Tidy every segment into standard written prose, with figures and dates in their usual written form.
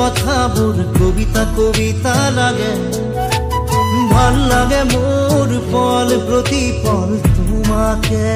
কথাবোৰ কবিতা কবিতা লাগে ভাল লাগে মোৰ পল প্ৰতি পল তোমাকে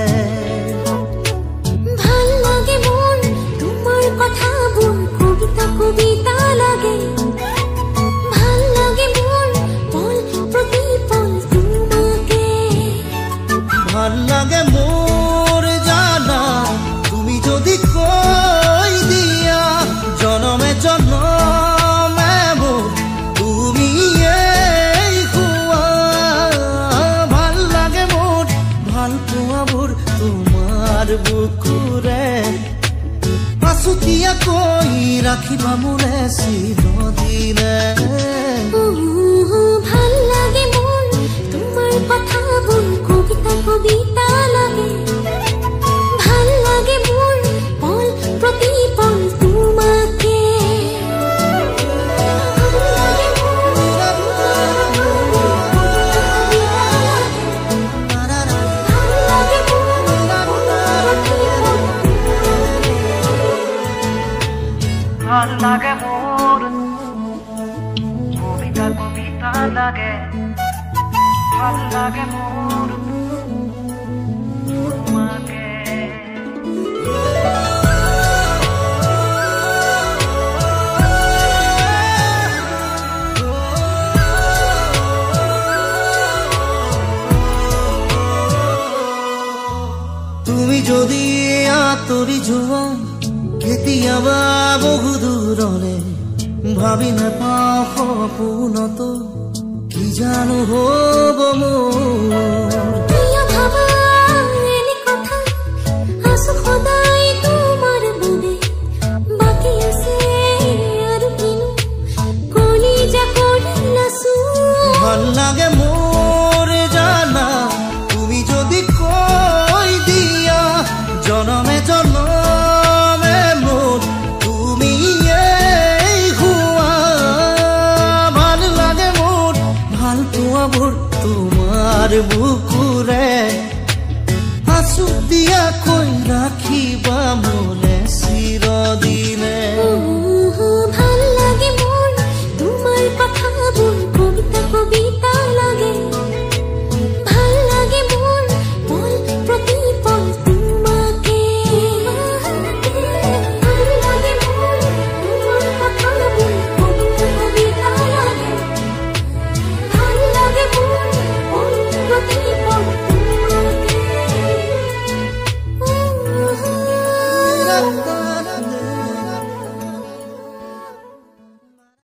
ভাল লাগে মোৰ তোমাৰ কথাবোৰ কবিতা কবিতা লাগে ভাল লাগে মোৰ পল প্ৰতি পল তোমাকে ভাল লাগে মোৰ জানা তুমি যদি কৈ দিয়া জনমে জনমে মোৰ তুমি খুৱা ভাল লাগে মোৰ ভাল পোৱাবোৰ তোমাৰ বুকুৰে পাছুতীয়াকৈ ৰাখিবা মোৰে চিৰদিনে ভাল লাগে মোৰ তোমাৰ কথাবোৰ কবিতা কবিতা লাগে ভাল লাগে মোৰ পল প্ৰতি পল তোমাকে ভাল লাগে মোৰ কবিতা কবিতা লাগে ভাল লাগে মোৰ তোমাকে তুমি যদি আঁতৰি যোৱা কেতিয়াবা বহু দূৰলে ভাবি নাপাওঁ সপোনতো কি জানো হ'ব মোৰ কিয় ভাবা এনে কথা আছো সদায় তোমাৰ বাবে বাকী আছে আৰু কিনো কলিজা কৰি নাচো ভাল লাগে মোৰ